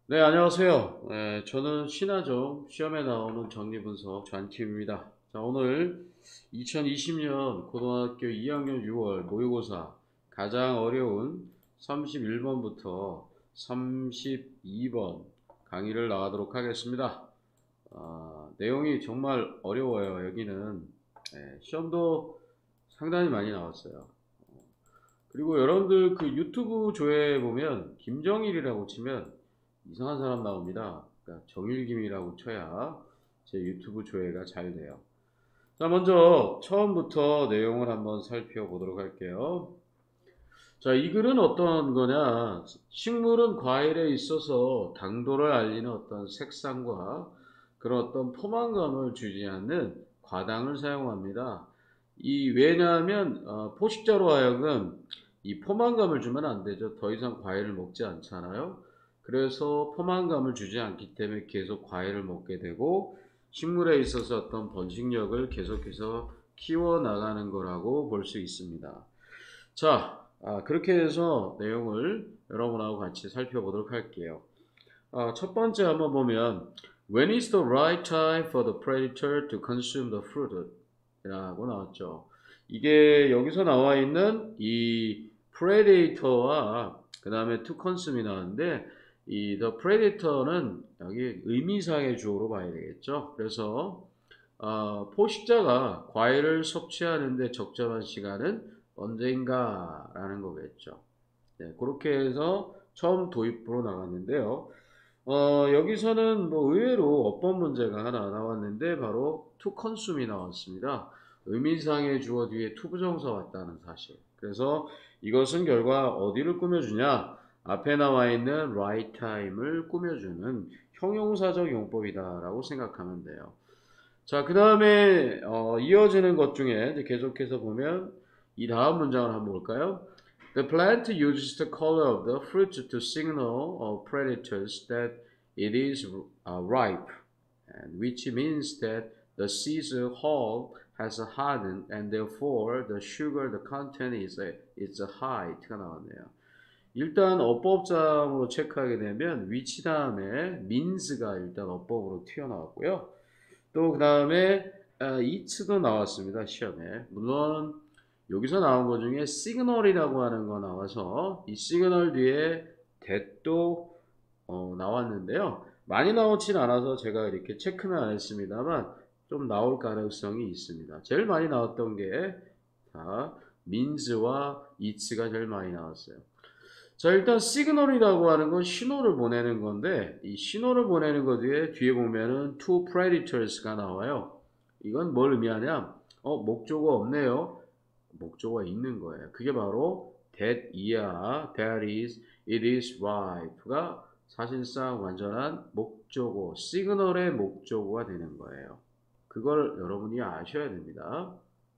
네, 안녕하세요. 저는 신화종 시험에 나오는 정리분석 전팀입니다. 자, 오늘 2020년 고등학교 2학년 6월 모의고사 가장 어려운 31번부터 32번 강의를 나가도록 하겠습니다. 내용이 정말 어려워요. 여기는 시험도 상당히 많이 나왔어요. 그리고 여러분들 그 유튜브 조회에 보면 김정일이라고 치면 이상한 사람 나옵니다. 그러니까 정일김이라고 쳐야 제 유튜브 조회가 잘 돼요. 자, 먼저 처음부터 내용을 한번 살펴보도록 할게요. 자, 이 글은 어떤 거냐? 식물은 과일에 있어서 당도를 알리는 어떤 색상과 그런 어떤 포만감을 주지 않는 과당을 사용합니다. 왜냐하면 포식자로 하여금 이 포만감을 주면 안 되죠. 더 이상 과일을 먹지 않잖아요. 그래서 포만감을 주지 않기 때문에 계속 과일을 먹게 되고 식물에 있어서 어떤 번식력을 계속해서 키워나가는 거라고 볼 수 있습니다. 자, 그렇게 해서 내용을 여러분하고 같이 살펴보도록 할게요. 첫 번째 한번 보면 When is the right time for the predator to consume the fruit? 라고 나왔죠. 이게 여기서 나와 있는 이 predator와 그 다음에 to consume이 나왔는데 이 the predator는 여기 의미상의 주어로 봐야 되겠죠. 그래서 포식자가 과일을 섭취하는데 적절한 시간은 언제인가라는 거겠죠. 네, 그렇게 해서 처음 도입부로 나갔는데요. 여기서는 뭐 의외로 어법 문제가 하나 나왔는데 바로 to consume이 나왔습니다. 의미상의 주어 뒤에 to 부정사 왔다는 사실. 그래서 이것은 결과 어디를 꾸며주냐? 앞에 나와 있는 right time을 꾸며주는 형용사적 용법이다라고 생각하면 돼요. 자, 그 다음에 이어지는 것 중에 이제 계속해서 보면 이 다음 문장을 한번 볼까요? The plant uses the color of the fruit to signal predators that it is ripe, and which means that the seed's hull has hardened and therefore the sugar the content is high가 나왔네요. 일단 어법상으로 체크하게 되면 위치 다음에 means가 일단 어법으로 튀어나왔고요. 또 그 다음에 이츠도 나왔습니다. 시험에. 물론 여기서 나온 것 중에 시그널이라고 하는 거 나와서 이 시그널 뒤에 that도 나왔는데요. 많이 나오진 않아서 제가 이렇게 체크는 안 했습니다만 좀 나올 가능성이 있습니다. 제일 많이 나왔던 게 자, means와 it's가 제일 많이 나왔어요. 자, 일단 시그널이라고 하는 건 신호를 보내는 건데 이 신호를 보내는 것 뒤에 보면은 to predators가 나와요. 이건 뭘 의미하냐? 목적어 없네요. 목적어가 있는 거예요. 그게 바로 that 이야, that is, it is ripe가 사실상 완전한 목적어, 시그널의 목적어가 되는 거예요. 그걸 여러분이 아셔야 됩니다.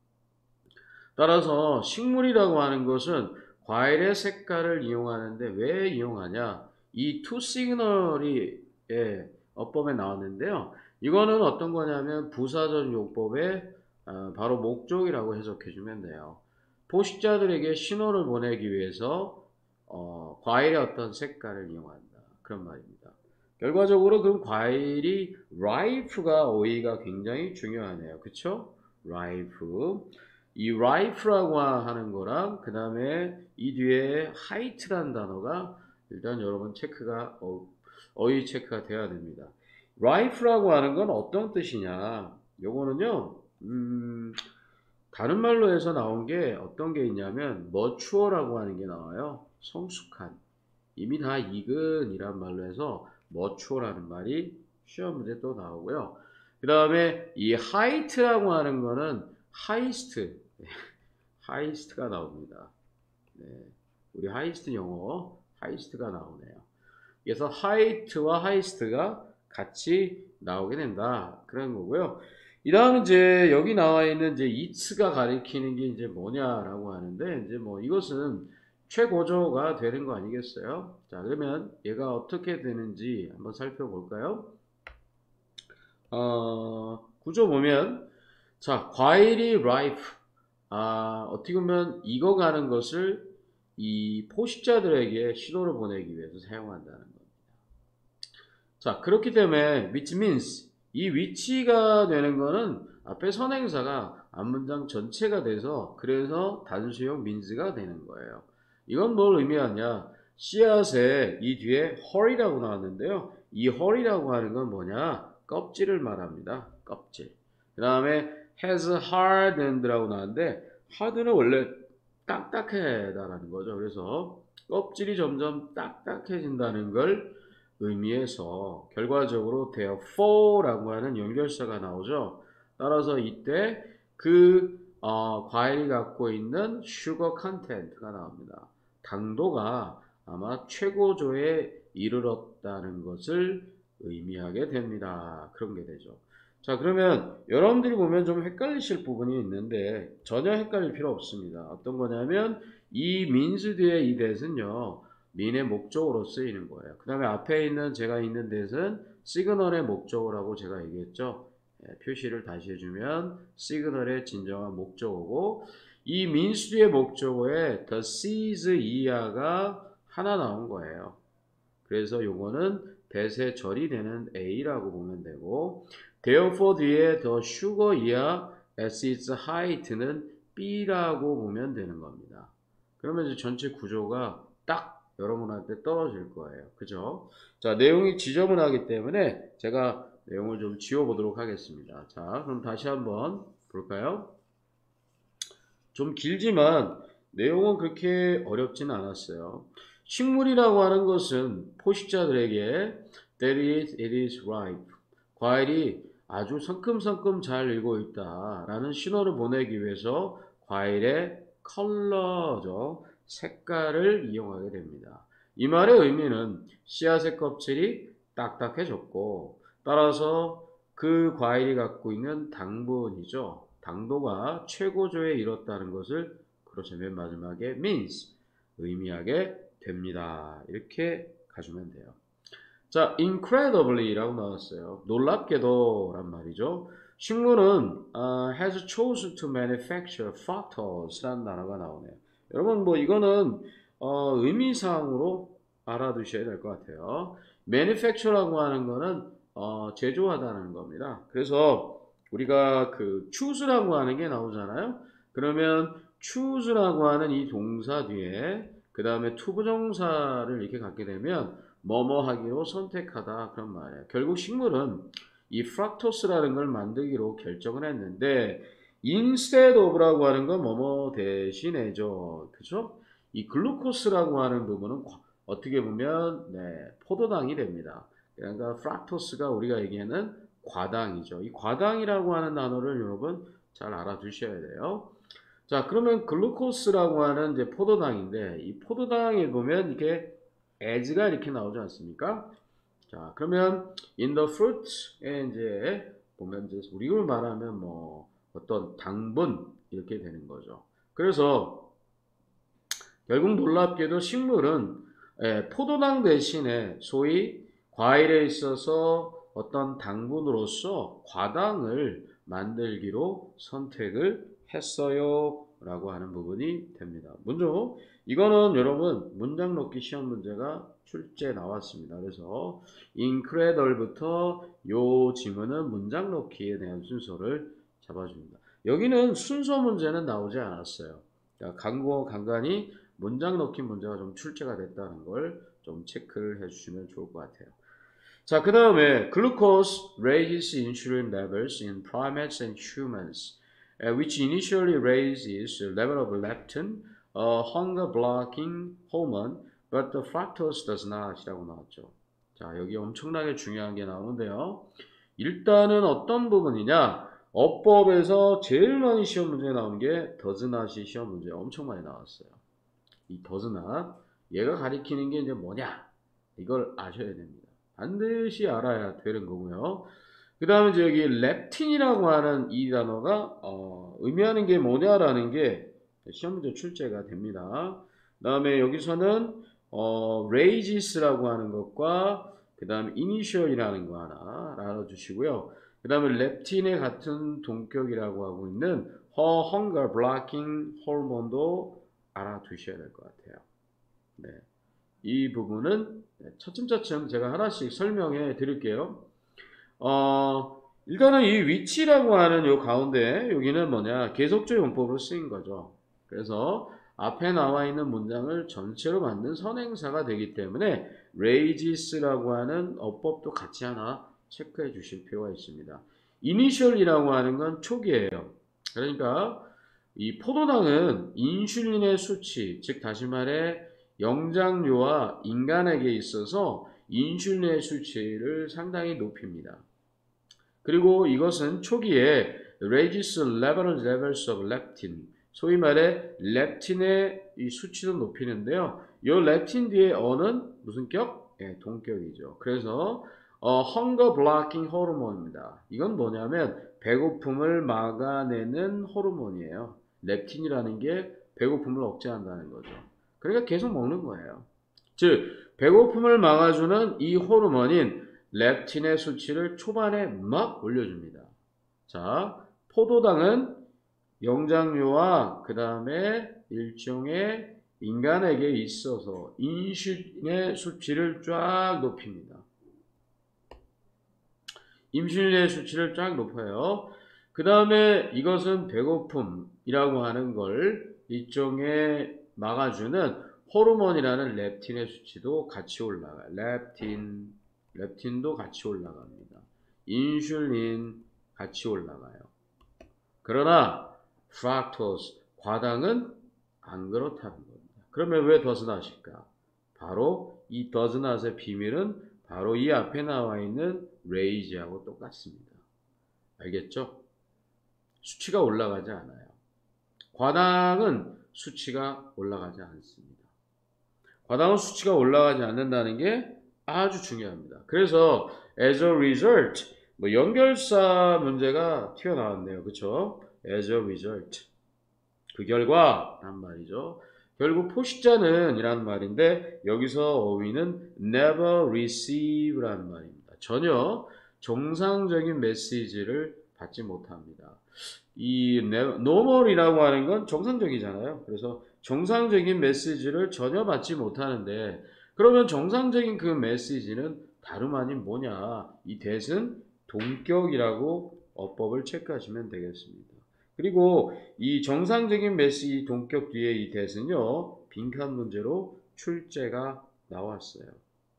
따라서 식물이라고 하는 것은 과일의 색깔을 이용하는데 왜 이용하냐? 이 투 시그널이 어법에 나왔는데요. 이거는 어떤 거냐면 부사절 용법의 바로 목적이라고 해석해 주면 돼요. 포식자들에게 신호를 보내기 위해서 과일의 어떤 색깔을 이용한다. 그런 말입니다. 결과적으로 그럼 과일이 ripe가 어휘가 굉장히 중요하네요. 그쵸? ripe. 이 rife라고 하는 거랑 그 다음에 이 뒤에 height라는 단어가 일단 여러분 체크가 어휘 체크가 돼야 됩니다. rife라고 하는 건 어떤 뜻이냐? 요거는요. 다른 말로 해서 나온 게 어떤 게 있냐면 mature라고 하는 게 나와요. 성숙한. 이미 다 익은 이란 말로 해서 mature라는 말이 시험 문제 또 나오고요. 그 다음에 이 height라고 하는 거는 highest, highest가 나옵니다. 네, 우리 highest 영어 highest가 나오네요. 그래서 height와 highest가 같이 나오게 된다. 그런 거고요. 이 다음 이제 여기 나와 있는 이제 it가 가리키는 게 이제 뭐냐라고 하는데 이제 뭐 이것은 최고조가 되는 거 아니겠어요? 자, 그러면 얘가 어떻게 되는지 한번 살펴볼까요? 구조 보면 자, 과일이 ripe. 어떻게 보면 익어가는 것을 이 포식자들에게 신호를 보내기 위해서 사용한다는 겁니다. 자, 그렇기 때문에 which means 이 which가 되는 거는 앞에 선행사가 앞문장 전체가 돼서 그래서 단수형 means가 되는 거예요. 이건 뭘 의미하냐? 씨앗에 이 뒤에 헐이라고 나왔는데요. 이 헐이라고 하는 건 뭐냐? 껍질을 말합니다. 껍질. 그 다음에 has hardened라고 나왔는데 hard는 원래 딱딱해다라는 거죠. 그래서 껍질이 점점 딱딱해진다는 걸 의미해서 결과적으로 therefore라고 하는 연결사가 나오죠. 따라서 이때 그 과일이 갖고 있는 sugar content가 나옵니다. 당도가 아마 최고조에 이르렀다는 것을 의미하게 됩니다. 그런 게 되죠. 자, 그러면 여러분들이 보면 좀 헷갈리실 부분이 있는데 전혀 헷갈릴 필요 없습니다. 어떤 거냐면 이 means 뒤에 이 that은요. mean의 목적어로 쓰이는 거예요. 그 다음에 앞에 있는 제가 있는 that은 시그널의 목적어라고 제가 얘기했죠. 표시를 다시 해주면 시그널의 진정한 목적어고 이 means 뒤의 목적어에 the sees 이하가 하나 나온 거예요. 그래서 요거는 that의 절이 되는 A라고 보면 되고 therefore 뒤에 the sugar 이하 as its height는 B라고 보면 되는 겁니다. 그러면 이제 전체 구조가 딱 여러분한테 떨어질 거예요. 그죠? 자, 내용이 지저분하기 때문에 제가 내용을 좀 지워보도록 하겠습니다. 자, 그럼 다시 한번 볼까요? 좀 길지만 내용은 그렇게 어렵지는 않았어요. 식물이라고 하는 것은 포식자들에게 it is ripe. 과일이 아주 성큼성큼 잘 익고 있다라는 신호를 보내기 위해서 과일의 컬러죠. 색깔을 이용하게 됩니다. 이 말의 의미는 씨앗의 껍질이 딱딱해졌고 따라서 그 과일이 갖고 있는 당분이죠. 당도가 최고조에 이뤘다는 것을 그렇죠. 맨 마지막에 means 의미하게 됩니다. 이렇게 가주면 돼요. 자, incredibly라고 나왔어요. 놀랍게도 란 말이죠. 식물은 has chosen to manufacture fructose라는 단어가 나오네요. 여러분 뭐 이거는 의미상으로 알아두셔야 될 것 같아요. manufacture라고 하는 거는 제조하다는 겁니다. 그래서 우리가 그 choose라고 하는 게 나오잖아요. 그러면 choose라고 하는 이 동사 뒤에 그 다음에 투부정사를 이렇게 갖게 되면 뭐뭐 하기로 선택하다 그런 말이에요. 결국 식물은 이 프락토스라는 걸 만들기로 결정을 했는데 instead of라고 하는 건 뭐뭐 대신에죠. 그죠? 이 글루코스라고 하는 부분은 어떻게 보면 포도당이 됩니다. 그러니까 프락토스가 우리가 얘기하는 과당이죠. 이 과당이라고 하는 단어를 여러분 잘 알아두셔야 돼요. 자, 그러면 글루코스라고 하는 이제 포도당인데 이 포도당에 보면 이렇게 as가 이렇게 나오지 않습니까? 자, 그러면 in the fruit에 이제 보면 이제 우리를 말하면 뭐 어떤 당분 이렇게 되는 거죠. 그래서 결국 놀랍게도 식물은 포도당 대신에 소위 과일에 있어서 어떤 당분으로서 과당을 만들기로 선택을 했어요 라고 하는 부분이 됩니다. 먼저 이거는 여러분 문장 넣기 시험 문제가 출제 나왔습니다. 그래서 incredible부터 요 지문은 문장 넣기에 대한 순서를 잡아줍니다. 여기는 순서 문제는 나오지 않았어요. 그러니까 간간히 문장 넣기 문제가 좀 출제가 됐다는 걸 좀 체크를 해주시면 좋을 것 같아요. 자, 그 다음에 glucose raises insulin levels in primates and humans, which initially raises the level of leptin, a hunger-blocking hormone, but the fructose does not 이라고 나왔죠. 자, 여기 엄청나게 중요한 게 나오는데요. 일단은 어떤 부분이냐? 어법에서 제일 많이 시험 문제에 나온 게 does not이 시험 문제에 엄청 많이 나왔어요. 이 does not, 얘가 가리키는 게 이제 뭐냐? 이걸 아셔야 됩니다. 반드시 알아야 되는 거고요. 그 다음에 이제 여기 렙틴이라고 하는 이 단어가 의미하는 게 뭐냐라는 게 시험 문제 출제가 됩니다. 그 다음에 여기서는 raiges라고 하는 것과 그 다음에 initial이라는 거 하나 알아주시고요. 그 다음에 렙틴의 같은 동격이라고 하고 있는 hunger blocking hormone도 알아두셔야 될 것 같아요. 네. 이 부분은 차츰차츰 제가 하나씩 설명해 드릴게요. 일단은 이 위치라고 하는 요 가운데 여기는 뭐냐 계속적 용법으로 쓰인 거죠. 그래서 앞에 나와 있는 문장을 전체로 만든 선행사가 되기 때문에 raiges라고 하는 어법도 같이 하나 체크해 주실 필요가 있습니다. initial이라고 하는 건 초기예요. 그러니까 이 포도당은 인슐린의 수치, 즉 다시 말해 영장류와 인간에게 있어서 인슐린의 수치를 상당히 높입니다. 그리고 이것은 초기에 Regis levels of leptin, 소위 말해 렙틴의 이 수치도 높이는데요. 이 렙틴 뒤에 어는 무슨 격? 예, 동격이죠. 그래서 hunger blocking 호르몬입니다. 이건 뭐냐면 배고픔을 막아내는 호르몬이에요. 렙틴이라는 게 배고픔을 억제한다는 거죠. 그러니까 계속 먹는 거예요. 즉 배고픔을 막아주는 이 호르몬인 렙틴의 수치를 초반에 막 올려줍니다. 자, 포도당은 영장류와 그 다음에 일종의 인간에게 있어서 인슐린의 수치를 쫙 높입니다. 인슐린의 수치를 쫙 높여요. 그 다음에 이것은 배고픔이라고 하는 걸 일종의 막아주는 호르몬이라는 렙틴의 수치도 같이 올라가요. 렙틴도 같이 올라갑니다. 인슐린 같이 올라가요. 그러나 프락토스, 과당은 안 그렇다는 겁니다. 그러면 왜 더즈낫일까? 바로 이 더즈낫의 비밀은 바로 이 앞에 나와 있는 레이지하고 똑같습니다. 알겠죠? 수치가 올라가지 않아요. 과당은 수치가 올라가지 않습니다. 과당은 수치가 올라가지 않는다는 게 아주 중요합니다. 그래서 as a result, 연결사 문제가 튀어나왔네요. 그쵸? as a result. 그 결과, 란 말이죠. 결국 포식자는 이라는 말인데, 여기서 어휘는 never receive라는 말입니다. 전혀 정상적인 메시지를 받지 못합니다. 이 normal이라고 하는 건 정상적이잖아요. 그래서 정상적인 메시지를 전혀 받지 못하는데, 그러면 정상적인 그 메시지는 다름 아닌 뭐냐? 이 that은 동격이라고 어법을 체크하시면 되겠습니다. 그리고 이 정상적인 메시지 동격 뒤에 이 that은요, 빈칸 문제로 출제가 나왔어요.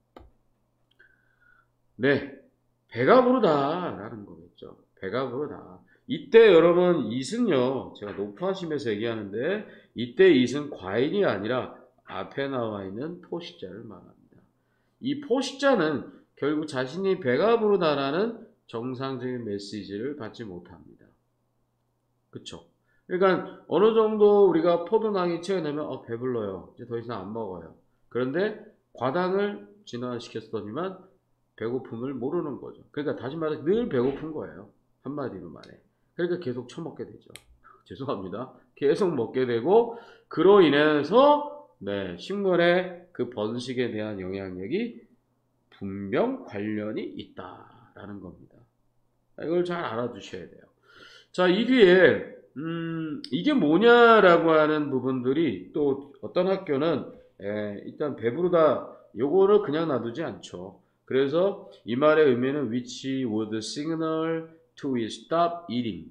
네, 배가 부르다 라는 거겠죠. 배가 부르다. 이때 여러분 it은요, 제가 높아심에서 얘기하는데 이때 it은 과일이 아니라 앞에 나와 있는 포식자를 말합니다. 이 포식자는 결국 자신이 배가 부르다라는 정상적인 메시지를 받지 못합니다. 그쵸? 그러니까 어느 정도 우리가 포도당이 채워내면 배불러요. 이제 더 이상 안 먹어요. 그런데 과당을 진화시켰더니만 배고픔을 모르는 거죠. 그러니까 다시 말해서 늘 배고픈 거예요. 한마디로 말해. 그러니까 계속 처먹게 되죠. 죄송합니다. 계속 먹게 되고 그로 인해서 식물의 그 번식에 대한 영향력이 분명 관련이 있다라는 겁니다. 이걸 잘 알아두셔야 돼요. 자, 이 뒤에 이게 뭐냐라고 하는 부분들이 또 어떤 학교는 일단 배부르다 요거를 그냥 놔두지 않죠. 그래서 이 말의 의미는 which would signal to stop eating.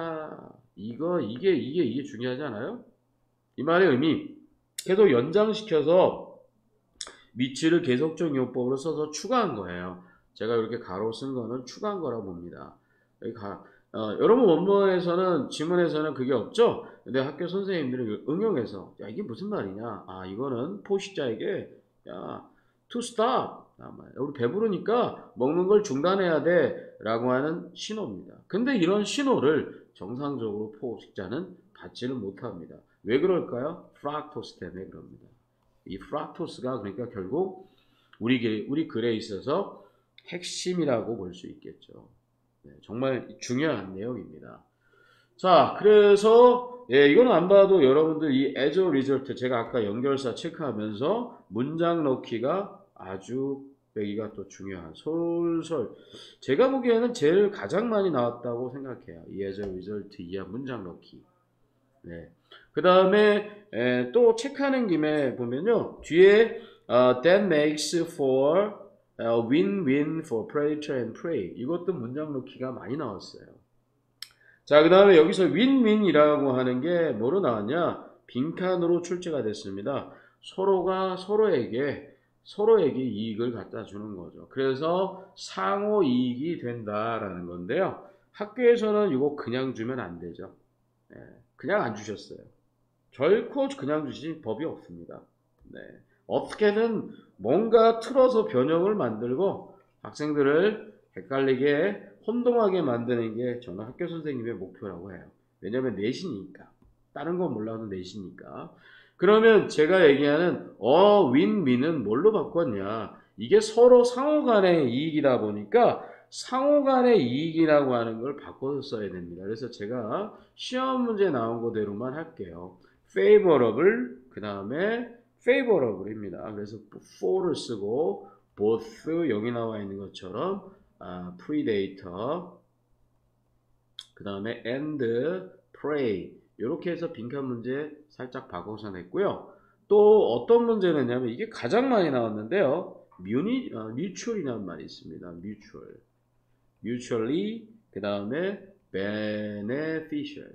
이게 중요하지 않아요? 이 말의 의미 계속 연장시켜서 위치를 계속적 용법으로 써서 추가한 거예요. 제가 이렇게 가로 쓴 거는 추가한 거라고 봅니다. 여러분 원문에서는 지문에서는 그게 없죠. 근데 학교 선생님들이 응용해서 야 이게 무슨 말이냐? 이거는 포식자에게 야 to stop. 우리 배부르니까 먹는 걸 중단해야 돼 라고 하는 신호입니다. 근데 이런 신호를 정상적으로 포식자는 받지는 못합니다. 왜 그럴까요? 프락토스 때문에 그럽니다. 이 프락토스가 그러니까 결국 우리 글에 있어서 핵심이라고 볼 수 있겠죠. 정말 중요한 내용입니다. 자, 그래서 이건 안 봐도 여러분들 이 as a result 제가 아까 연결사 체크하면서 문장 넣기가 아주 여기가 또 중요한 솔솔 제가 보기에는 제일 가장 많이 나왔다고 생각해요. 이 as a result 이하 문장 넣기. 그 다음에 또 체크하는 김에 보면요 뒤에 that makes for win-win for predator and prey. 이것도 문장 넣기가 많이 나왔어요. 자, 그 다음에 여기서 윈윈이라고 하는 게 뭐로 나왔냐? 빈칸으로 출제가 됐습니다. 서로가 서로에게 이익을 갖다 주는 거죠. 그래서 상호 이익이 된다라는 건데요. 학교에서는 이거 그냥 주면 안 되죠. 그냥 안 주셨어요. 결코 그냥 주신 법이 없습니다. 네. 어떻게든 뭔가 틀어서 변형을 만들고 학생들을 헷갈리게 혼동하게 만드는 게 저는 학교 선생님의 목표라고 해요. 왜냐하면 내신이니까. 다른 건 몰라도 내신이니까. 그러면 제가 얘기하는 윈윈은 뭘로 바꿨냐? 이게 서로 상호 간의 이익이다 보니까 상호 간의 이익이라고 하는 걸 바꿔서 써야 됩니다. 그래서 제가 시험 문제 나온 거대로만 할게요. favorable, 그 다음에 favorable입니다. 그래서 for를 쓰고 both 여기 나와 있는 것처럼 predator, 그 다음에 and prey 이렇게 해서 빈칸 문제 살짝 바꿔서 냈고요. 또 어떤 문제를 냈냐면 이게 가장 많이 나왔는데요. mutual이라는 말이 있습니다. mutually, 그 다음에 beneficial.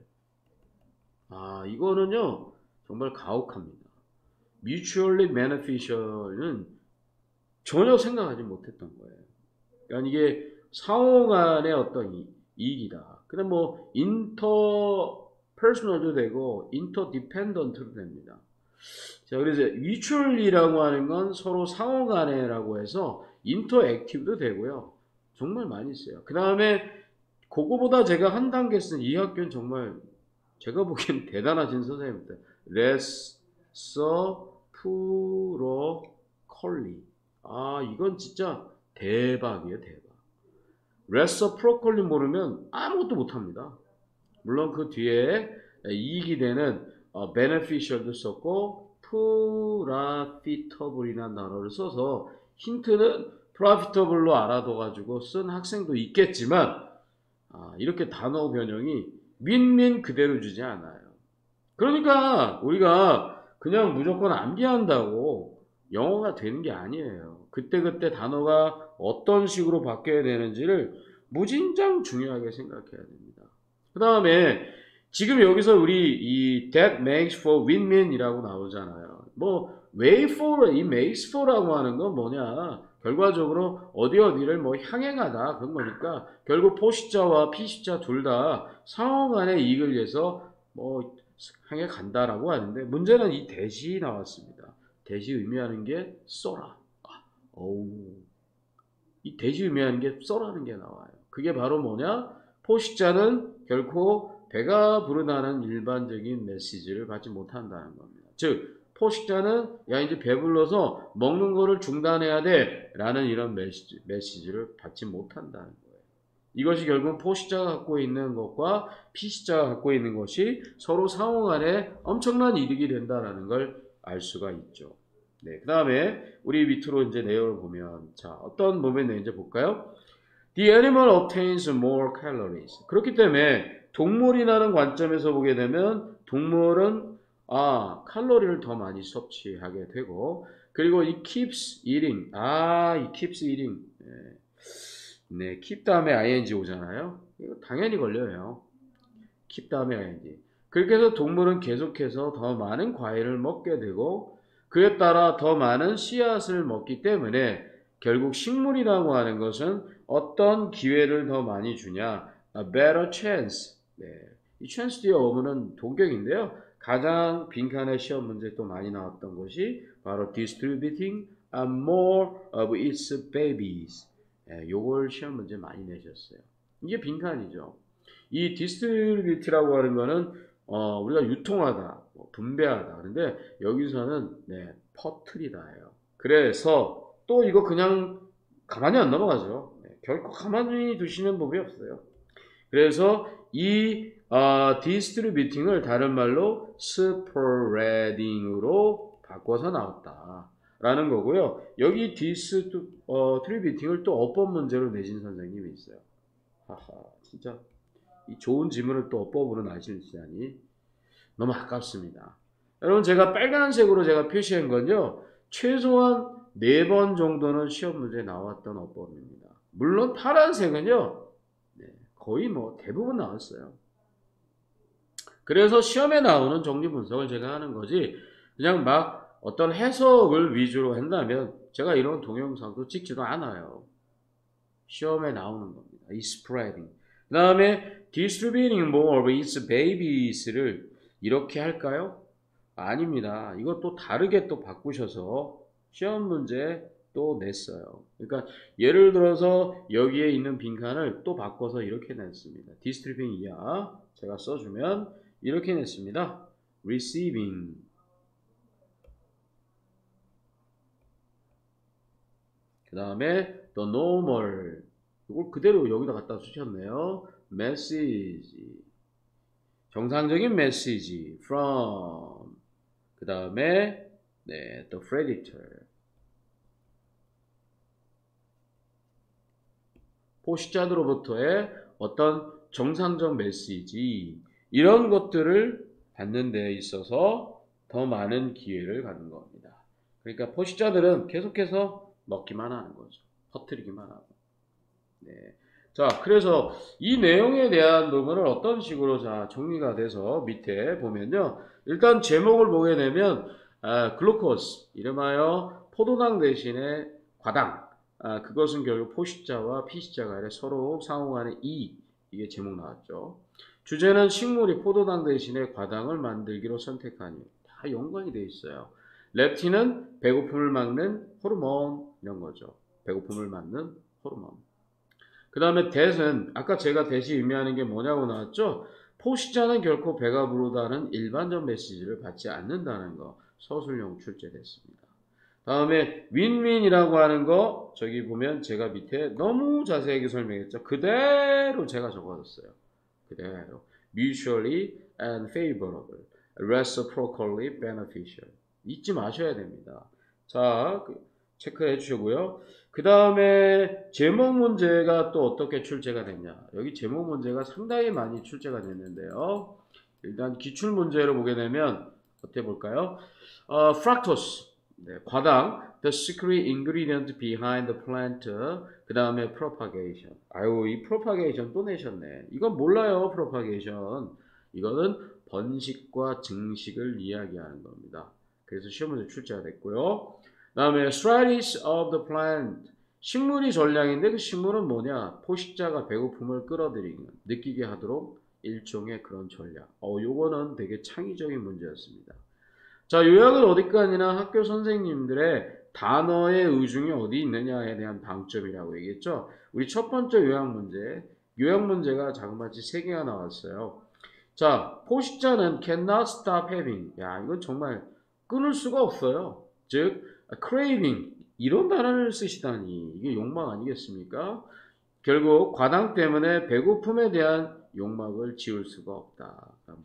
이거는요 정말 가혹합니다. mutually beneficial은 전혀 생각하지 못했던 거예요. 그러니까 이게 상호 간의 어떤 이익이다. 그다음 뭐 interpersonal도 되고 interdependent도 됩니다. 자, 그래서 mutually라고 하는 건 서로 상호 간에라고 해서 interactive도 되고요. 정말 많이 써요. 그 다음에 그거보다 제가 한 단계 쓴 이 학교는 정말 제가 보기엔 대단하신 선생님입니다. reciprocally. 이건 진짜 대박이에요, 대박. reciprocally 모르면 아무것도 못합니다. 물론 그 뒤에 이익이 되는 beneficial도 썼고 profitable이라는 단어를 써서 힌트는 profitable로 알아둬가지고 쓴 학생도 있겠지만 이렇게 단어 변형이 윈윈 그대로 주지 않아요. 그러니까 우리가 그냥 무조건 암기한다고 영어가 되는 게 아니에요. 그때그때 단어가 어떤 식으로 바뀌어야 되는지를 무진장 중요하게 생각해야 됩니다. 그 다음에 지금 여기서 우리 이 that makes for win-win 이라고 나오잖아요. 뭐 way for, 이 makes for라고 하는 건 뭐냐? 결과적으로 어디를 뭐 향해 가다 그런 거니까 결국 포시자와 피시자 둘 다 상호 간의 이익을 위해서 뭐 향해 간다라고 하는데 문제는 이 대시 나왔습니다. 대시 의미하는 게 써라. 이 대시 의미하는 게 써라는 게 나와요. 그게 바로 뭐냐? 포식자는 결코 배가 부르다는 일반적인 메시지를 받지 못한다는 겁니다. 즉 포식자는 야 이제 배불러서 먹는 거를 중단해야 돼 라는 이런 메시지를 받지 못한다는 거예요. 이것이 결국 포식자가 갖고 있는 것과 피식자가 갖고 있는 것이 서로 상호 간에 엄청난 이득이 된다는 걸 알 수가 있죠. 네, 그 다음에 우리 밑으로 이제 내용을 보면 자 어떤 부분이 있는지 볼까요? The animal obtains more calories. 그렇기 때문에 동물이라는 관점에서 보게 되면 동물은 칼로리를 더 많이 섭취하게 되고 그리고 이 keeps eating. 이 keeps eating. 네, keep 다음에 ing 오잖아요. 이거 당연히 걸려요. keep 다음에 ing. 그렇게 해서 동물은 계속해서 더 많은 과일을 먹게 되고 그에 따라 더 많은 씨앗을 먹기 때문에 결국 식물이라고 하는 것은 어떤 기회를 더 많이 주냐? A better chance. 네. 이 chance 뒤에 어문은 동격인데요. 가장 빈칸의 시험 문제 또 많이 나왔던 것이 바로 distributing more of its babies. 네, 요걸 시험 문제 많이 내셨어요. 이게 빈칸이죠. 이 distribute라고 하는 거는 우리가 유통하다, 분배하다. 그런데 여기서는 퍼뜨리다예요. 그래서 또 이거 그냥 가만히 안 넘어가죠. 결코 가만히 두시는 법이 없어요. 그래서 이 distributing을 다른 말로 spreading으로 바꿔서 나왔다라는 거고요. 여기 distributing을 또 어법 문제로 내신 선생님이 있어요. 진짜 이 좋은 지문을 또 어법으로 나시다니 너무 아깝습니다. 여러분 제가 빨간색으로 제가 표시한 건요. 최소한 4번 정도는 시험 문제에 나왔던 어법입니다. 물론 파란색은요, 네, 거의 뭐 대부분 나왔어요. 그래서 시험에 나오는 정리 분석을 제가 하는 거지, 그냥 막 어떤 해석을 위주로 한다면 제가 이런 동영상도 찍지도 않아요. 시험에 나오는 겁니다. 이 spreading. 그 다음에 distributing more of its babies를 이렇게 할까요? 아닙니다. 이거 또 다르게 또 바꾸셔서 시험 문제 또 냈어요. 그러니까 예를 들어서 여기에 있는 빈칸을 또 바꿔서 이렇게 냈습니다. distributing 이하 제가 써주면 이렇게 냈습니다. receiving. 그 다음에 the normal. 이걸 그대로 여기다 갖다 주셨네요. message. 정상적인 메시지 from. 그 다음에 네, the predator. 포식자들로부터의 어떤 정상적 메시지, 이런 것들을 받는 데 있어서 더 많은 기회를 갖는 겁니다. 그러니까 포식자들은 계속해서 먹기만 하는 거죠. 퍼뜨리기만 하고. 네. 자, 그래서 이 내용에 대한 부분을 어떤 식으로 자 정리가 돼서 밑에 보면요. 일단 제목을 보게 되면 글루코스, 이름하여 포도당 대신에 과당. 그것은 결국 포식자와 피식자가 아니라 서로 상호간의 이게 제목 나왔죠. 주제는 식물이 포도당 대신에 과당을 만들기로 선택하니. 다 연관이 돼 있어요. 렙틴은 배고픔을 막는 호르몬, 이런 거죠. 배고픔을 막는 호르몬. 그 다음에 that은 아까 제가 that이 의미하는 게 뭐냐고 나왔죠. 포식자는 결코 배가 부르다는 일반적 메시지를 받지 않는다는 거, 서술형 출제됐습니다. 다음에 윈윈이라고 하는 거 저기 보면 제가 밑에 너무 자세하게 설명했죠. 그대로 제가 적어줬어요. 그대로 mutually and favorable, reciprocally beneficial. 잊지 마셔야 됩니다. 자, 체크해 주시고요. 그 다음에 제목 문제가 또 어떻게 출제가 됐냐. 여기 제목 문제가 상당히 많이 출제가 됐는데요. 일단 기출 문제로 보게 되면 어떻게 볼까요? fructose, 네, 과당, the secret ingredient behind the plant. 그 다음에 propagation. 아유, 이 propagation 또 내셨네. 이건 몰라요, propagation. 이거는 번식과 증식을 이야기하는 겁니다. 그래서 시험 문제 출제가 됐고요. 그 다음에 strategies of the plant. 식물이 전략인데 그 식물은 뭐냐? 포식자가 배고픔을 끌어들이는, 느끼게 하도록 일종의 그런 전략. 요거는 되게 창의적인 문제였습니다. 자, 요약은 어디까지나 학교 선생님들의 단어의 의중이 어디 있느냐에 대한 방점이라고 얘기했죠. 우리 첫 번째 요약 문제가 자그마치 3개가 나왔어요. 자, 포식자는 cannot stop having. 야, 이건 정말 끊을 수가 없어요. 즉, craving. 이런 단어를 쓰시다니. 이게 욕망 아니겠습니까? 결국 과당 때문에 배고픔에 대한 욕망을 지울 수가 없다.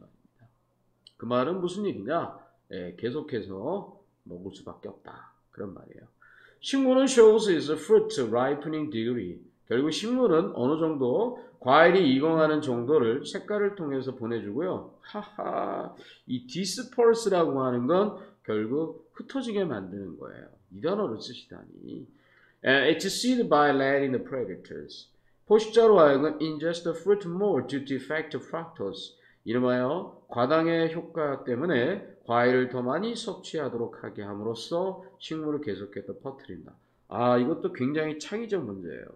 그 말은 무슨 얘기냐? 계속해서 먹을 수밖에 없다. 그런 말이에요. 식물은 shows its fruit ripening degree. 결국 식물은 어느 정도 과일이 익어가는 정도를 색깔을 통해서 보내주고요. 하하, 이 disperse라고 하는 건 결국 흩어지게 만드는 거예요. 이 단어를 쓰시다니. It's seeded by letting the predators. 포식자로 하여금 ingest the fruit more due to defect fructose. 이름하여 과당의 효과 때문에 과일을 더 많이 섭취하도록 하게 함으로써 식물을 계속해서 퍼뜨린다. 이것도 굉장히 창의적 문제예요.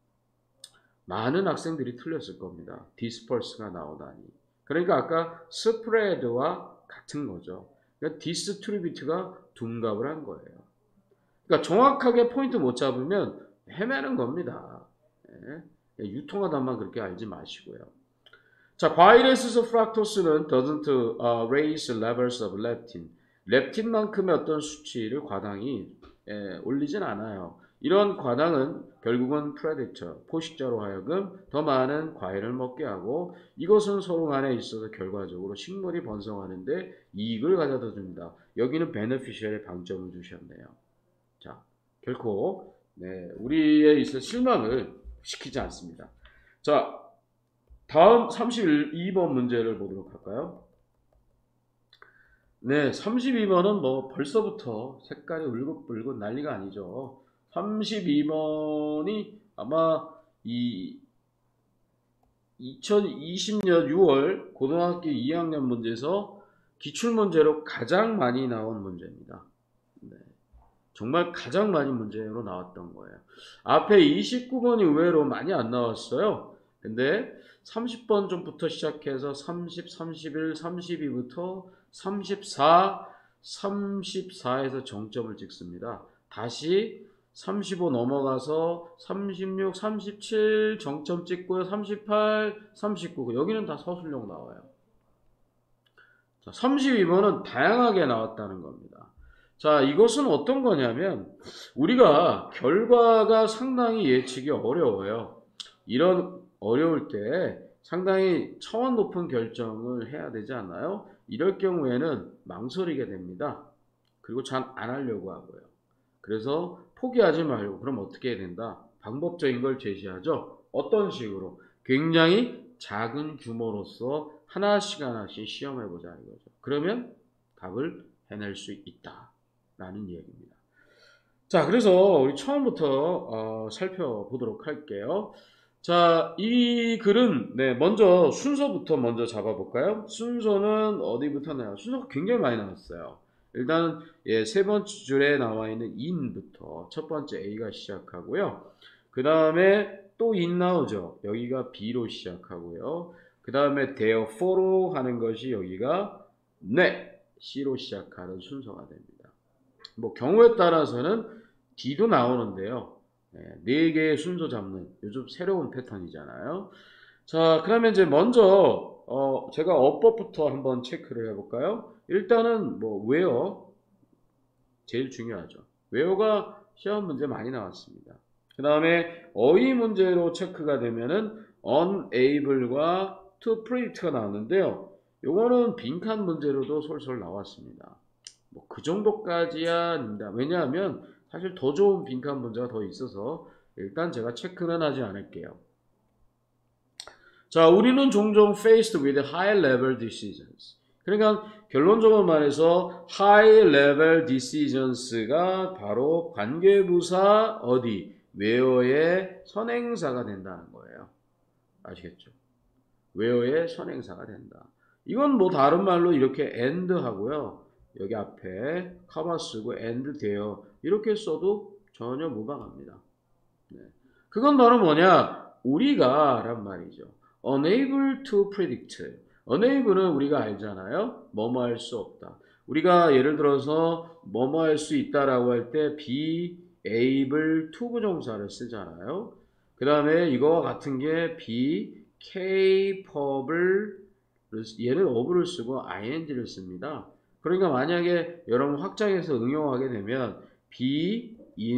많은 학생들이 틀렸을 겁니다. disperse가 나오다니. 그러니까 아까 spread와 같은 거죠. 그러니까 distribute가 둔갑을 한 거예요. 그러니까 정확하게 포인트 못 잡으면 헤매는 겁니다. 유통하다만 그렇게 알지 마시고요. 자, 과일에 있어서 프락토스는 doesn't raise levels of leptin. 렙틴만큼의 어떤 수치를 과당이 올리진 않아요. 이런 과당은 결국은 predator, 포식자로 하여금 더 많은 과일을 먹게 하고 이것은 서로 간에 있어서 결과적으로 식물이 번성하는데 이익을 가져다 줍니다. 여기는 beneficial에 방점을 주셨네요. 자, 결코 우리에 있어 실망을 시키지 않습니다. 자, 다음 32번 문제를 보도록 할까요? 네, 32번은 뭐 벌써부터 색깔이 울긋불긋 난리가 아니죠. 32번이 아마 이 2020년 6월 고등학교 2학년 문제에서 기출문제로 가장 많이 나온 문제입니다. 네, 정말 가장 많이 문제로 나왔던 거예요. 앞에 29번이 의외로 많이 안 나왔어요. 근데 30번 전부터 시작해서 30, 31, 32부터 34, 34에서 정점을 찍습니다. 다시 35 넘어가서 36, 37 정점 찍고요. 38, 39 여기는 다 서술형 나와요. 자, 32번은 다양하게 나왔다는 겁니다. 자, 이것은 어떤 거냐면 우리가 결과가 상당히 예측이 어려워요. 이런 어려울 때 상당히 차원 높은 결정을 해야 되지 않나요? 이럴 경우에는 망설이게 됩니다. 그리고 잘 안 하려고 하고요. 그래서 포기하지 말고 그럼 어떻게 해야 된다? 방법적인 걸 제시하죠. 어떤 식으로? 굉장히 작은 규모로서 하나씩 하나씩 시험해보자 이거죠. 그러면 답을 해낼 수 있다라는 얘기입니다. 자, 그래서 우리 처음부터 살펴보도록 할게요. 자, 이 글은 먼저 순서부터 먼저 잡아볼까요? 순서는 어디부터 나와요? 순서가 굉장히 많이 나왔어요. 일단 세 번째 줄에 나와 있는 in부터 첫 번째 A가 시작하고요. 그 다음에 또 in 나오죠. 여기가 B로 시작하고요. 그 다음에 therefore로 하는 것이 여기가 C로 시작하는 순서가 됩니다. 뭐 경우에 따라서는 D도 나오는데요. 네 개의 순서 잡는 요즘 새로운 패턴이잖아요. 자, 그러면 이제 먼저 제가 어법부터 한번 체크를 해볼까요? 일단은 뭐 where 제일 중요하죠. where가 시험 문제 많이 나왔습니다. 그 다음에 어휘 문제로 체크가 되면은 unable과 to predict가 나왔는데요. 요거는 빈칸 문제로도 솔솔 나왔습니다. 뭐 그 정도까지야 아닙니다. 왜냐하면 사실 더 좋은 빈칸 문제가 더 있어서 일단 제가 체크는 하지 않을게요. 자, 우리는 종종 faced with high level decisions. 그러니까 결론적으로 말해서 high level decisions가 바로 관계부사 어디? where의 선행사가 된다는 거예요. 아시겠죠? where의 선행사가 된다. 이건 뭐 다른 말로 이렇게 and 하고요. 여기 앞에 커마 쓰고 and there 이렇게 써도 전혀 무방합니다. 네. 그건 바로 뭐냐? 우리가 란 말이죠. unable to predict. unable은 우리가 알잖아요. 뭐뭐 할 수 없다. 우리가 예를 들어서 뭐뭐 할 수 있다라고 할 때 be able to 부정사를 쓰잖아요. 그 다음에 이거와 같은 게 be capable 얘는 of를 쓰고 ing를 씁니다. 그러니까 만약에 여러분 확장해서 응용하게 되면 be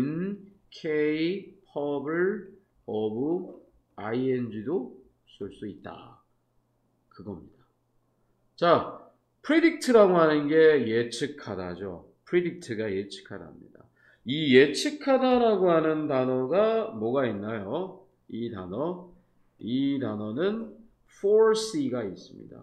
incapable of ing도 쓸 수 있다. 그겁니다. 자, predict라고 하는 게 예측하다죠. predict가 예측하다입니다. 이 예측하다라고 하는 단어가 뭐가 있나요? 이 단어는 foresee가 있습니다.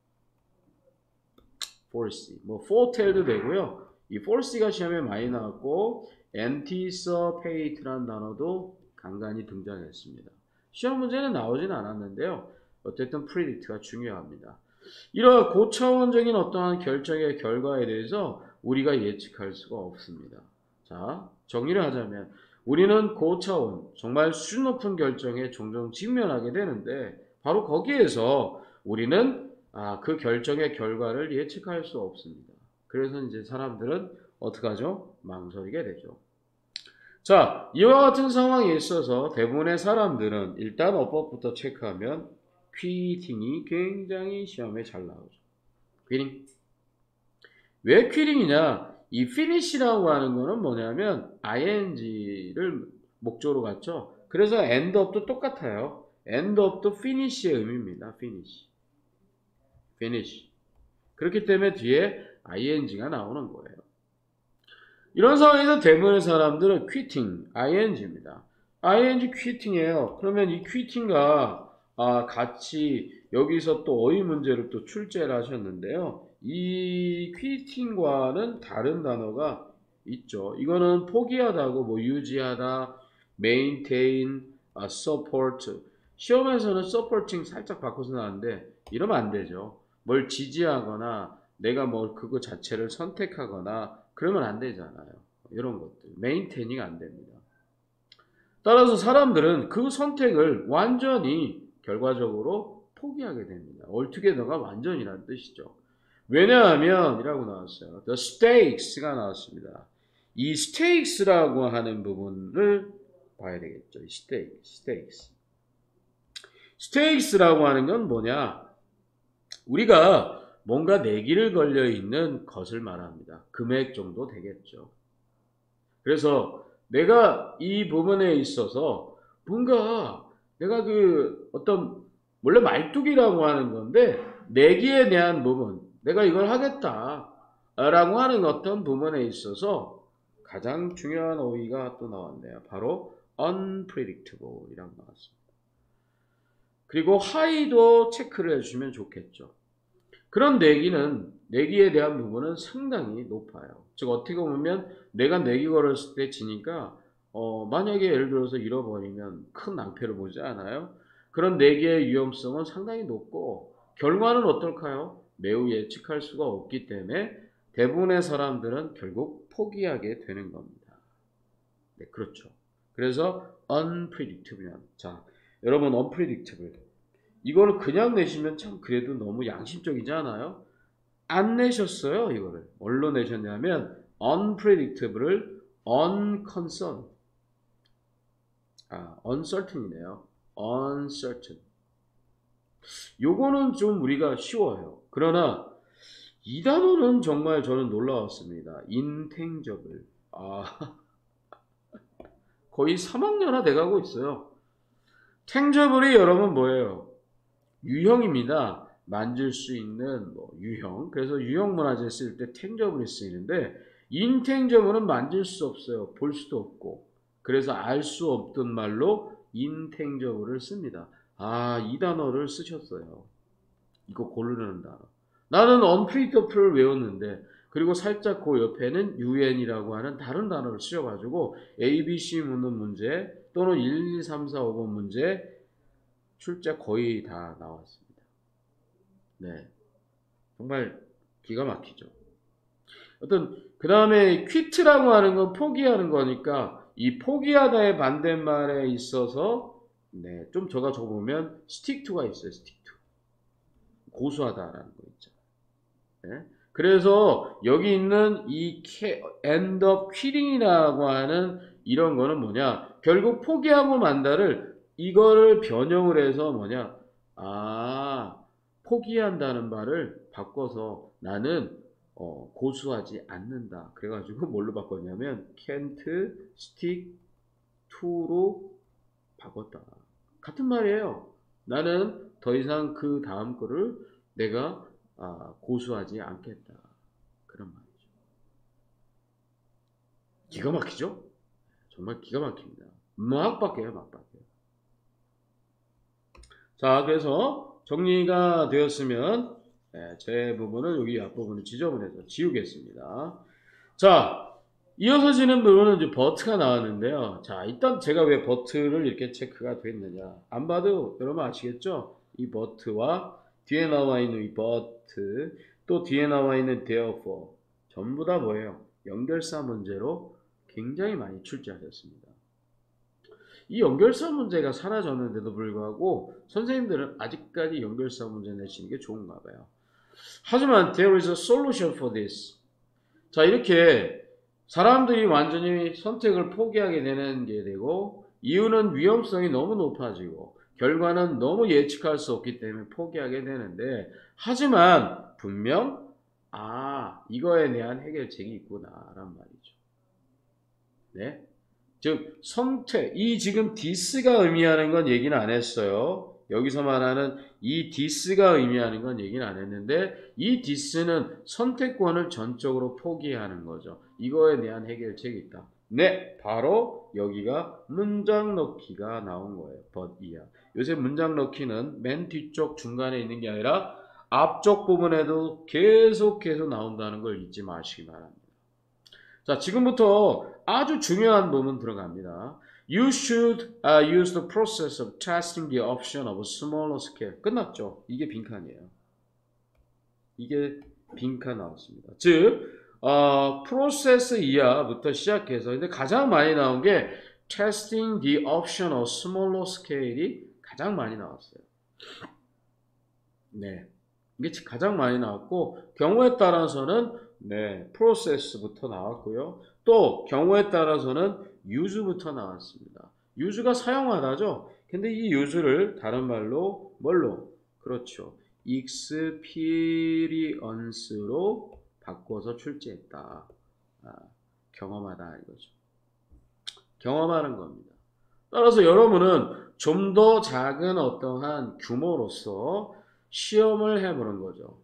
foresee, 뭐 foretell도 되고요. 이 foresee가 시험에 많이 나왔고 anticipate라는 단어도 간간히 등장했습니다. 시험 문제는 나오진 않았는데요. 어쨌든 predict가 중요합니다. 이러한 고차원적인 어떠한 결정의 결과에 대해서 우리가 예측할 수가 없습니다. 자, 정리를 하자면 우리는 고차원, 정말 수준 높은 결정에 종종 직면하게 되는데 바로 거기에서 우리는 그 결정의 결과를 예측할 수 없습니다. 그래서 이제 사람들은 어떻게 하죠? 망설이게 되죠. 자, 이와 같은 상황에 있어서 대부분의 사람들은 일단 어법부터 체크하면 퀴팅이 굉장히 시험에 잘 나오죠. 퀴팅. 왜 퀴팅이냐? 이 finish라고 하는 거는 뭐냐면 ing를 목적으로 갖죠. 그래서 end up도 똑같아요. end up도 finish의 의미입니다. finish. 그렇기 때문에 뒤에 ing가 나오는 거예요. 이런 상황에서 대부분의 사람들은 quitting, ing입니다. ing quitting이에요. 그러면 이 quitting과 같이 여기서 또 어휘 문제를 또 출제를 하셨는데요. 이 quitting과는 다른 단어가 있죠. 이거는 포기하다고 뭐 유지하다, maintain, support. 시험에서는 supporting 살짝 바꿔서 나왔는데 이러면 안 되죠. 뭘 지지하거나 내가 뭐 그거 자체를 선택하거나 그러면 안 되잖아요. 이런 것들. 메인테이닝 안 됩니다. 따라서 사람들은 그 선택을 완전히 결과적으로 포기하게 됩니다. altogether가 완전이라는 뜻이죠. 왜냐하면 이라고 나왔어요. The stakes가 나왔습니다. 이 stakes라고 하는 부분을 봐야 되겠죠. 이 stakes. stakes라고 하는 건 뭐냐? 우리가 뭔가 내기를 걸려 있는 것을 말합니다. 금액 정도 되겠죠. 그래서 내가 이 부분에 있어서 뭔가 내가 그 어떤 원래 말뚝이라고 하는 건데 내기에 대한 부분, 내가 이걸 하겠다라고 하는 어떤 부분에 있어서 가장 중요한 어휘가 또 나왔네요. 바로 unpredictable 이라고 나왔습니다. 그리고 high도 체크를 해주시면 좋겠죠. 그런 내기에 대한 부분은 상당히 높아요. 즉 어떻게 보면 내가 내기 걸었을 때 지니까 만약에 예를 들어서 잃어버리면 큰 낭패를 보지 않아요? 그런 내기의 위험성은 상당히 높고 결과는 어떨까요? 매우 예측할 수가 없기 때문에 대부분의 사람들은 결국 포기하게 되는 겁니다. 네, 그렇죠. 그래서 unpredictable. 자, 여러분 unpredictable. 이거를 그냥 내시면 참 그래도 너무 양심적이지 않아요? 안 내셨어요, 이거를. 뭘로 내셨냐면 unpredictable을 unconcerned. uncertain이네요. uncertain. 요거는 좀 우리가 쉬워요. 그러나 이 단어는 정말 저는 놀라웠습니다. intangible. 거의 3학년화 돼가고 있어요. tangible이 여러분 뭐예요? 유형입니다. 만질 수 있는 유형. 그래서 유형 문화재 쓸 때 tangible이 쓰이는데 intangible은 만질 수 없어요. 볼 수도 없고. 그래서 알 수 없던 말로 intangible을 씁니다. 이 단어를 쓰셨어요. 이거 고르는 단어. 나는 unpredictable을 외웠는데 그리고 살짝 그 옆에는 un이라고 하는 다른 단어를 쓰여가지고 A, B, C 묻는 문제 또는 1, 2, 3, 4, 5번 문제 출제 거의 다 나왔습니다. 네, 정말 기가 막히죠. 그 다음에 quit라고 하는 건 포기하는 거니까 이 포기하다의 반대말에 있어서 네, 좀 제가 적어보면 stick to가 있어요. stick to. 고수하다라는 거 있죠. 네. 그래서 여기 있는 이 end up quitting이라고 하는 이런 거는 뭐냐? 결국 포기하고 만다를 이거를 변형을 해서 뭐냐? 포기한다는 말을 바꿔서 나는 고수하지 않는다. 그래가지고 뭘로 바꿨냐면 can't stick to로 바꿨다. 같은 말이에요. 나는 더 이상 그 다음 거를 내가 고수하지 않겠다. 그런 말이죠. 기가 막히죠? 정말 기가 막힙니다. 막 바뀌어요. 자, 그래서 정리가 되었으면 제 부분은 여기 앞부분을 지저분해서 지우겠습니다. 자, 이어서 지는 부분은 이제 but가 나왔는데요. 자, 일단 제가 왜 but를 이렇게 체크가 됐느냐. 안 봐도 여러분 아시겠죠? 이 but와 뒤에 나와 있는 이 but, 또 뒤에 나와 있는 therefore. 전부 다 뭐예요? 연결사 문제로 굉장히 많이 출제하셨습니다. 이 연결사 문제가 사라졌는데도 불구하고 선생님들은 아직까지 연결사 문제 내시는 게 좋은가 봐요. 하지만 there is a solution for this. 자, 이렇게 사람들이 완전히 선택을 포기하게 되는 게 되고 이유는 위험성이 너무 높아지고 결과는 너무 예측할 수 없기 때문에 포기하게 되는데 하지만 분명 이거에 대한 해결책이 있구나 라는 말이죠. 네. 즉 선택, 이 지금 this가 의미하는 건 얘기는 안 했어요. 여기서 말하는 이 this가 의미하는 건 얘기는 안 했는데 이 this는 선택권을 전적으로 포기하는 거죠. 이거에 대한 해결책이 있다. 네, 바로 여기가 문장 넣기가 나온 거예요. but 이하. 요새 문장 넣기는 맨 뒤쪽 중간에 있는 게 아니라 앞쪽 부분에도 계속해서 나온다는 걸 잊지 마시기 바랍니다. 자, 지금부터 아주 중요한 부분 들어갑니다. You should use the process of testing the option of a smaller scale. 끝났죠? 이게 빈칸이에요. 이게 빈칸 나왔습니다. 즉, 프로세스 이하부터 시작해서 근데 가장 많이 나온 게 testing the option of smaller scale이 가장 많이 나왔어요. 네, 이게 가장 많이 나왔고 경우에 따라서는 네, 프로세스부터 나왔고요. 또 경우에 따라서는 use부터 나왔습니다. use가 사용하다죠. 근데 이 use를 다른 말로 뭘로? 그렇죠. experience로 바꿔서 출제했다. 경험하다 이거죠. 경험하는 겁니다. 따라서 여러분은 좀 더 작은 어떠한 규모로서 시험을 해보는 거죠.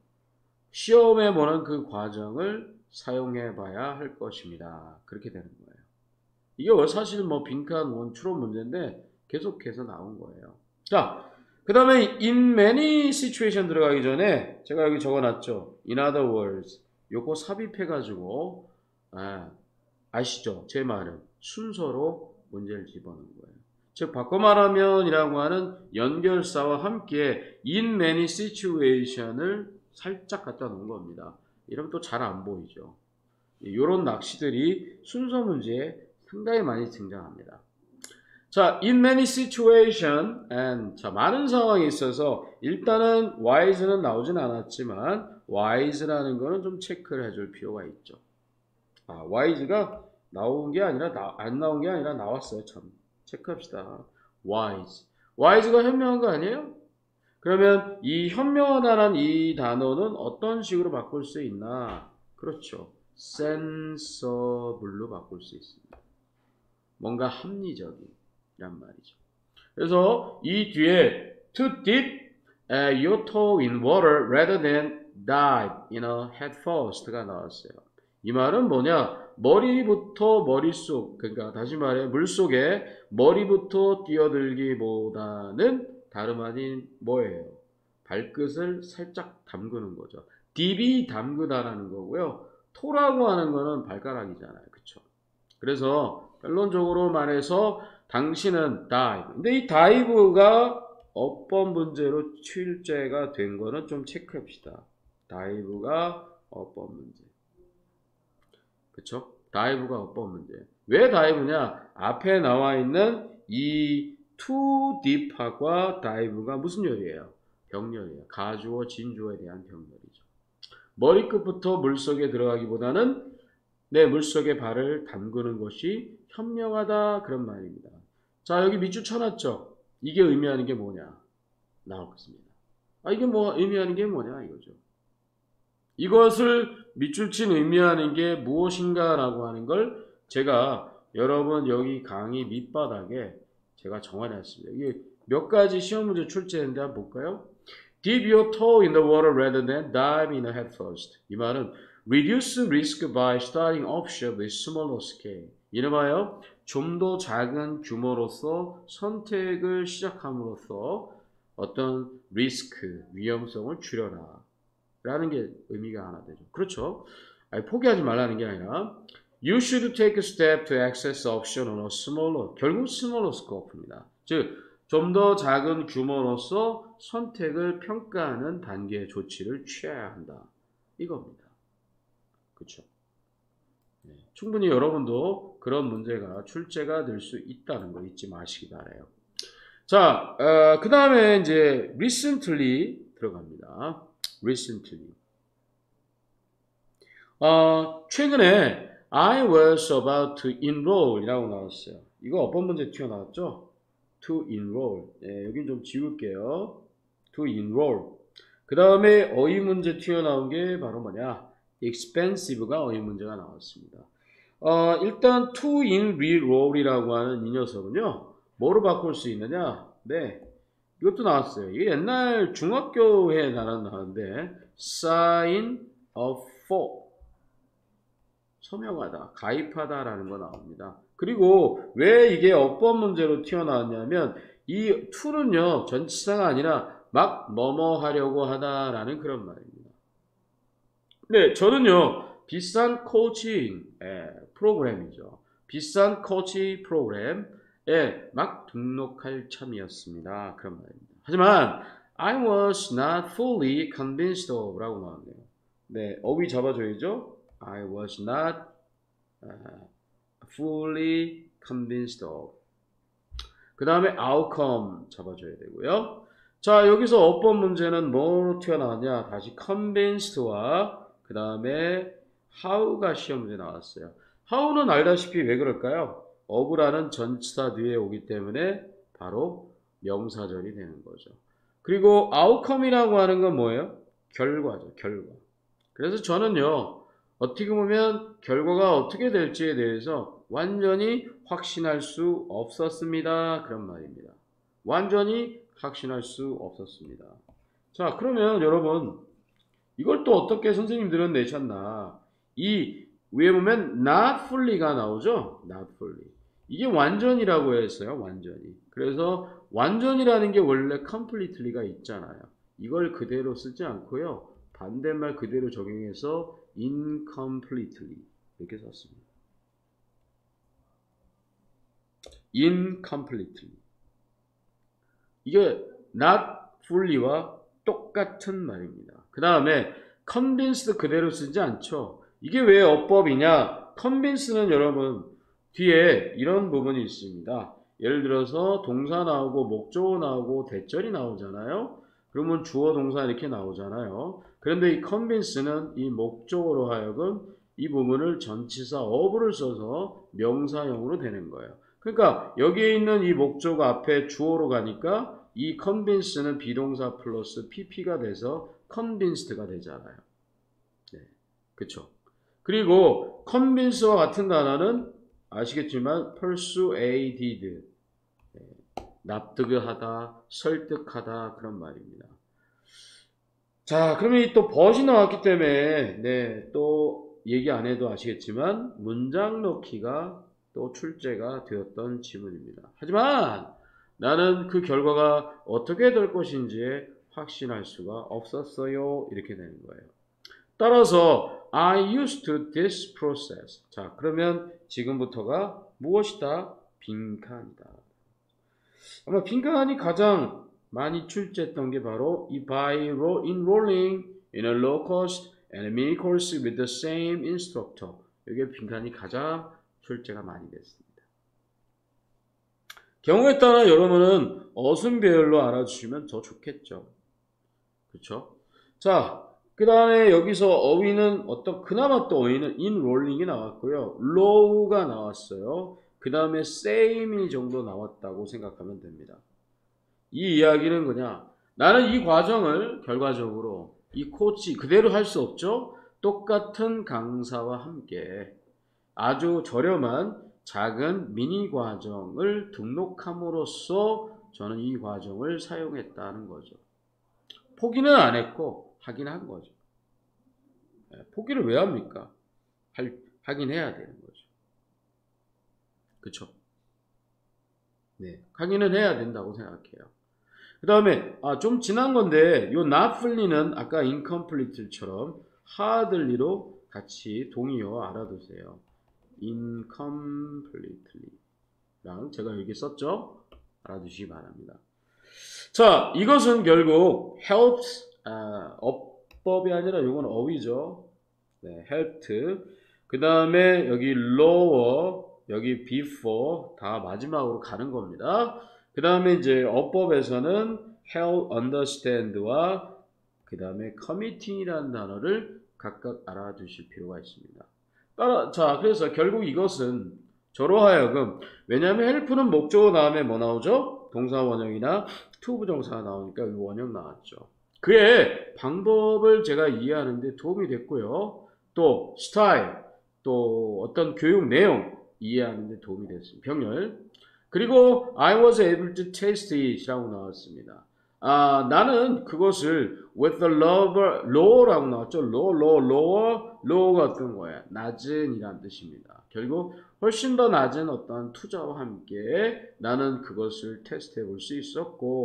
시험해보는 그 과정을 사용해봐야 할 것입니다. 그렇게 되는 거예요. 이게 사실 뭐 빈칸 원추론 문제인데 계속해서 나온 거예요. 자, 그 다음에 in many situation 들어가기 전에 제가 여기 적어놨죠. in other words. 요거 삽입해가지고 아시죠? 제 말은 순서로 문제를 집어넣는 거예요. 즉 바꿔 말하면 이라고 하는 연결사와 함께 in many situation을 살짝 갖다 놓은 겁니다. 이러면 또 잘 안 보이죠. 이런 낚시들이 순서 문제에 상당히 많이 등장합니다. 자, in many situation and 자, 많은 상황이 있어서 일단은 wise는 나오진 않았지만 wise라는 거는 좀 체크를 해줄 필요가 있죠. wise가 나온 게 아니라 안 나온 게 아니라 나왔어요. 참 체크합시다. wise. wise가 현명한 거 아니에요? 그러면 이 현명하다는 이 단어는 어떤 식으로 바꿀 수 있나? 그렇죠. sensible로 바꿀 수 있습니다. 뭔가 합리적인 이란 말이죠. 그래서 이 뒤에 to dip your toe in water rather than dive in a head first가 나왔어요. 이 말은 뭐냐? 머리부터 머릿속, 그러니까 다시 말해 물속에 머리부터 뛰어들기보다는 다름 아닌 뭐예요? 발끝을 살짝 담그는 거죠. 딥이 담그다라는 거고요. 토라고 하는 거는 발가락이잖아요. 그쵸? 그래서 결론적으로 말해서 당신은 다이브. 근데 이 다이브가 어법 문제로 출제가 된 거는 좀 체크합시다. 다이브가 어법 문제. 그쵸? 다이브가 어법 문제. 왜 다이브냐? 앞에 나와 있는 이 too deep하고 다이브가 무슨 열이에요? 병렬이에요. 가주어, 진주어에 대한 병렬이죠. 머리끝부터 물속에 들어가기보다는 내 물속에 발을 담그는 것이 현명하다 그런 말입니다. 자, 여기 밑줄 쳐놨죠? 이게 의미하는 게 뭐냐? 나오겠습니다. 이게 뭐 의미하는 게 뭐냐 이거죠. 이것을 밑줄 친 의미하는 게 무엇인가 라고 하는 걸 제가 여러분 여기 강의 밑바닥에 제가 정해놨습니다. 이게 몇 가지 시험 문제 출제했는데 한번 볼까요? Dip your toe in the water rather than dive in head first. 이 말은 reduce risk by starting offshore with smaller scale. 이름하여 좀 더 작은 규모로서 선택을 시작함으로써 어떤 리스크, 위험성을 줄여라 라는 게 의미가 하나 되죠. 그렇죠? 포기하지 말라는 게 아니라 You should take a step to access option on a smaller, 결국 smaller scope입니다. 즉 좀 더 작은 규모로서 선택을 평가하는 단계의 조치를 취해야 한다. 이겁니다. 그렇죠? 네, 충분히 여러분도 그런 문제가 출제가 될 수 있다는 거 잊지 마시기 바라요. 자, 그 다음에 이제 recently 들어갑니다. recently. 최근에 I was about to enroll 이라고 나왔어요. 이거 어떤 문제 튀어나왔죠? to enroll. 네, 여긴 좀 지울게요. to enroll. 그 다음에 어휘 문제 튀어나온 게 바로 뭐냐? expensive가 어휘 문제가 나왔습니다. 일단 to enroll이라고 하는 이 녀석은요. 뭐로 바꿀 수 있느냐? 네, 이것도 나왔어요. 이게 옛날 중학교에 나왔는데 sign up for. 서명하다, 가입하다라는 거 나옵니다. 그리고 왜 이게 어법 문제로 튀어나왔냐면 이 to는요 전치사가 아니라 막 뭐뭐 하려고 하다라는 그런 말입니다. 네, 저는요, 비싼 코칭 프로그램이죠. 비싼 코칭 프로그램에 막 등록할 참이었습니다. 그런 말입니다. 하지만 I was not fully convinced of 라고 나왔네요. 네, 어휘 잡아줘야죠. I was not fully convinced of. 그 다음에 outcome 잡아줘야 되고요. 자, 여기서 어법 문제는 뭐로 튀어나왔냐? 다시 convinced와 그 다음에 how가 시험 문제 나왔어요. how는 알다시피 왜 그럴까요? of라는 전치사 뒤에 오기 때문에 바로 명사절이 되는 거죠. 그리고 outcome이라고 하는 건 뭐예요? 결과죠, 결과. 그래서 저는요, 어떻게 보면 결과가 어떻게 될지에 대해서 완전히 확신할 수 없었습니다. 그런 말입니다. 완전히 확신할 수 없었습니다. 자, 그러면 여러분, 이걸 또 어떻게 선생님들은 내셨나? 이 위에 보면 not fully가 나오죠? not fully. 이게 완전이라고 했어요. 완전히. 그래서 완전이라는 게 원래 completely가 있잖아요. 이걸 그대로 쓰지 않고요. 반대말 그대로 적용해서 incompletely 이렇게 썼습니다. incompletely. 이게 not fully와 똑같은 말입니다. 그 다음에 convinced 그대로 쓰지 않죠. 이게 왜 어법이냐? convince는 여러분 뒤에 이런 부분이 있습니다. 예를 들어서 동사 나오고 목적어 나오고 대절이 나오잖아요. 그러면 주어 동사 이렇게 나오잖아요. 그런데 이 convince는 이 목적어로 하여금 이 부분을 전치사 of를 써서 명사형으로 되는 거예요. 그러니까 여기에 있는 이 목적어 앞에 주어로 가니까 이 convince는 비동사 플러스 pp가 돼서 convinced가 되잖아요. 네, 그렇죠. 그리고 convince와 같은 단어는 아시겠지만 persuaded, 네, 납득하다, 설득하다 그런 말입니다. 자, 그러면 또 but이 나왔기 때문에 네, 또 얘기 안 해도 아시겠지만 문장 넣기가 또 출제가 되었던 지문입니다. 하지만 나는 그 결과가 어떻게 될 것인지에 확신할 수가 없었어요. 이렇게 되는 거예요. 따라서 I used to this process. 자, 그러면 지금부터가 무엇이다? 빈칸이다. 아마 빈칸이 가장 많이 출제했던 게 바로 이 by enrolling in a low cost and a mini course with the same instructor. 이게 빈칸이 가장 출제가 많이 됐습니다. 경우에 따라 여러분은 어순배열로 알아주시면 더 좋겠죠. 그렇죠? 자, 그 다음에 여기서 어휘는 그나마 또 어휘는 enrolling이 나왔고요. low가 나왔어요. 그 다음에 same이 정도 나왔다고 생각하면 됩니다. 이 이야기는 그냥 나는 이 과정을 결과적으로 이 코치 그대로 할 수 없죠. 똑같은 강사와 함께 아주 저렴한 작은 미니 과정을 등록함으로써 저는 이 과정을 사용했다는 거죠. 포기는 안 했고 하긴 한 거죠. 포기를 왜 합니까? 하긴 해야 되는 거죠. 그쵸? 네, 하기는 해야 된다고 생각해요. 그 다음에 좀 지난 건데 요 not fully는 아까 incomplete처럼 hardly로 같이 동의어 알아두세요. incompletely랑 제가 여기 썼죠? 알아두시기 바랍니다. 자, 이것은 결국 helped, 어법이 아니라 이건 어휘죠. 네, helped. 그 다음에 여기 lower, 여기 before 다 마지막으로 가는 겁니다. 그 다음에 이제 어법에서는 help understand와 그 다음에 committing이라는 단어를 각각 알아두실 필요가 있습니다. 자, 그래서 결국 이것은 저로 하여금 왜냐하면 help는 목적어 다음에 뭐 나오죠? 동사 원형이나 to 부정사가 나오니까 이 원형 나왔죠. 그의 방법을 제가 이해하는데 도움이 됐고요. 또 스타일, 또 어떤 교육 내용 이해하는데 도움이 됐습니다. 병렬. 그리고 I was able to taste it이라고 나왔습니다. 나는 그것을 with the low라고 나왔죠. low가 어떤 거야? 낮은이란 뜻입니다. 결국 훨씬 더 낮은 어떤 투자와 함께 나는 그것을 테스트해 볼 수 있었고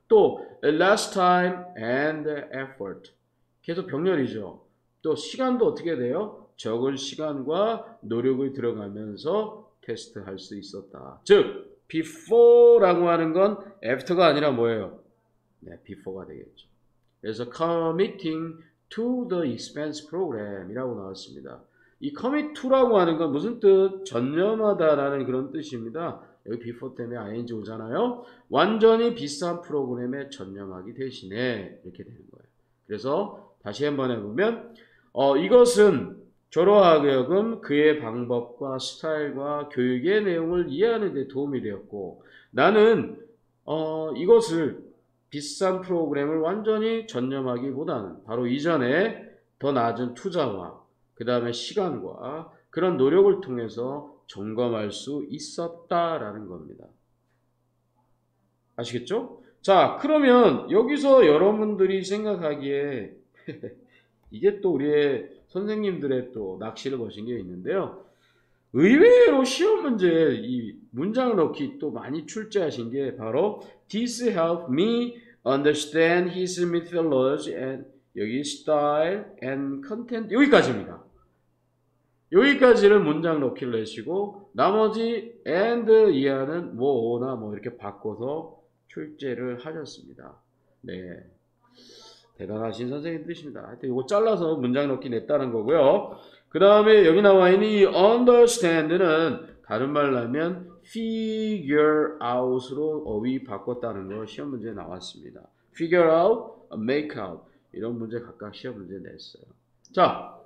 또 less time and effort. 계속 병렬이죠. 또 시간도 어떻게 돼요? 적은 시간과 노력이 들어가면서 테스트할 수 있었다. 즉 before라고 하는 건 after가 아니라 뭐예요? 네, before가 되겠죠. 그래서 committing to the expense program이라고 나왔습니다. 이 commit to라고 하는 건 무슨 뜻? 전념하다라는 그런 뜻입니다. 여기 before 때문에 ing 오잖아요. 완전히 비싼 프로그램에 전념하기 대신에 이렇게 되는 거예요. 그래서 다시 한번 해보면 이것은 조로하여금 그의 방법과 스타일과 교육의 내용을 이해하는 데 도움이 되었고 나는 이것을 비싼 프로그램을 완전히 전념하기보다는 바로 이전에 더 낮은 투자와 그 다음에 시간과 그런 노력을 통해서 점검할 수 있었다라는 겁니다. 아시겠죠? 자, 그러면 여기서 여러분들이 생각하기에 이게 또 우리의 선생님들의 또 낚시를 거신 게 있는데요. 의외로 시험 문제에 이 문장을 넣기 또 많이 출제하신 게 바로 This helped me understand his methodology and 여기 style and content 여기까지입니다. 여기까지를 문장 넣기를 내시고 나머지 and 이하는 뭐나 뭐 이렇게 바꿔서 출제를 하셨습니다. 네. 대단하신 선생님들이십니다. 하여튼 이거 잘라서 문장 넣기 냈다는 거고요. 그 다음에 여기 나와 있는 이 understand는 다른 말로 하면 figure out으로 어휘 바꿨다는 거 시험 문제에 나왔습니다. figure out, make out 이런 문제 각각 시험 문제 냈어요. 자,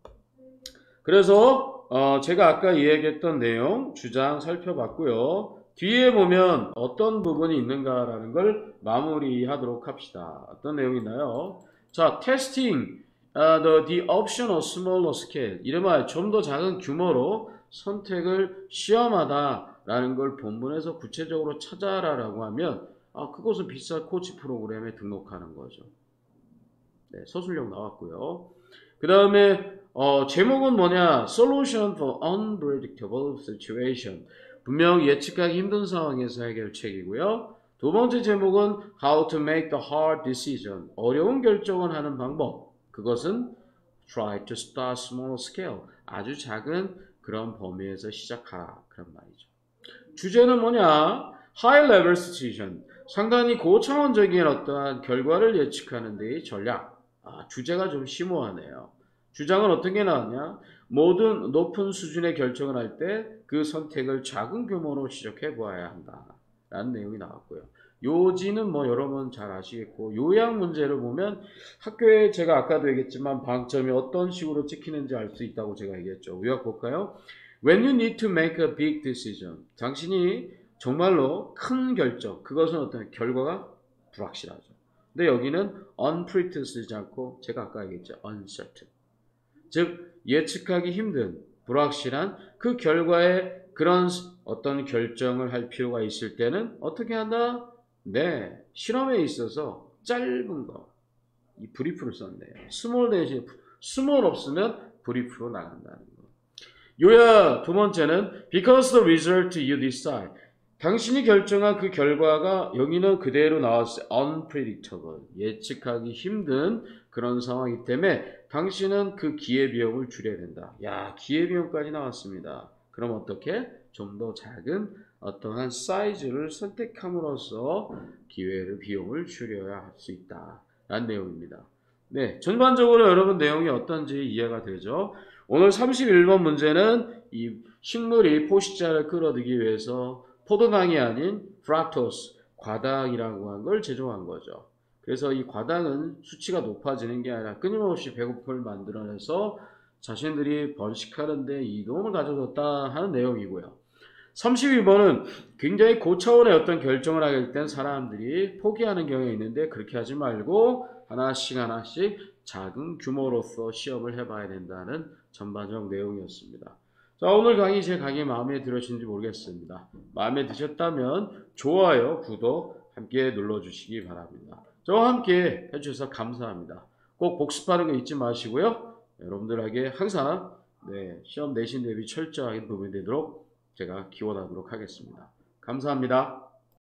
그래서 제가 아까 이야기했던 내용 주장 살펴봤고요. 뒤에 보면 어떤 부분이 있는가라는 걸 마무리하도록 합시다. 어떤 내용이 있나요? 자, testing the optional smaller scale. 이름하여 좀 더 작은 규모로 선택을 시험하다라는 걸 본문에서 구체적으로 찾아라라고 하면 그것은 비싼 코치 프로그램에 등록하는 거죠. 네, 서술형 나왔고요. 그 다음에 제목은 뭐냐? Solution for Unpredictable Situation. 분명 예측하기 힘든 상황에서 해결책이고요. 두 번째 제목은 How to make the hard decision. 어려운 결정을 하는 방법. 그것은 Try to start small scale. 아주 작은 그런 범위에서 시작하라. 그런 말이죠. 주제는 뭐냐? High level situation. 상당히 고차원적인 어떠한 결과를 예측하는 데의 전략. 주제가 좀 심오하네요. 주장은 어떤 게 나왔냐? 모든 높은 수준의 결정을 할 때 그 선택을 작은 규모로 시작해 보아야 한다. 라는 내용이 나왔고요. 요지는 뭐 여러분 잘 아시겠고 요약 문제를 보면 학교에 제가 아까도 얘기했지만 방점이 어떤 식으로 찍히는지 알 수 있다고 제가 얘기했죠. 요약 볼까요? When you need to make a big decision. 당신이 정말로 큰 결정. 그것은 어떤 결과가 불확실하죠. 근데 여기는 unpredictable 쓰지 않고 제가 아까 얘기했죠. uncertain. 즉 예측하기 힘든 불확실한 그 결과에 그런 어떤 결정을 할 필요가 있을 때는 어떻게 한다? 네, 실험에 있어서 짧은 거, 이 브리프를 썼네요. 스몰 대신 스몰 없으면 브리프로 나간다는 거. 요약 두 번째는 because the result you decide. 당신이 결정한 그 결과가 여기는 그대로 나왔어요. unpredictable. 예측하기 힘든 그런 상황이기 때문에 당신은 그 기회비용을 줄여야 된다. 야, 기회비용까지 나왔습니다. 그럼 어떻게? 좀 더 작은 어떠한 사이즈를 선택함으로써 비용을 줄여야 할 수 있다. 라는 내용입니다. 네, 전반적으로 여러분 내용이 어떤지 이해가 되죠? 오늘 31번 문제는 이 식물이 포식자를 끌어들이기 위해서 포도당이 아닌 프락토스, 과당이라고 한 걸 제조한 거죠. 그래서 이 과당은 수치가 높아지는 게 아니라 끊임없이 배고픔을 만들어내서 자신들이 번식하는데 이 도움을 가져줬다 하는 내용이고요. 32번은 굉장히 고차원의 어떤 결정을 하게 될 땐 사람들이 포기하는 경우가 있는데 그렇게 하지 말고 하나씩 작은 규모로서 시험을 해봐야 된다는 전반적 내용이었습니다. 자, 오늘 강의 제 강의 마음에 들으신지 모르겠습니다. 마음에 드셨다면 좋아요, 구독 함께 눌러주시기 바랍니다. 저와 함께 해주셔서 감사합니다. 꼭 복습하는 거 잊지 마시고요. 여러분들에게 항상 시험 내신 대비 철저하게 도움이 되도록 제가 기원하도록 하겠습니다. 감사합니다.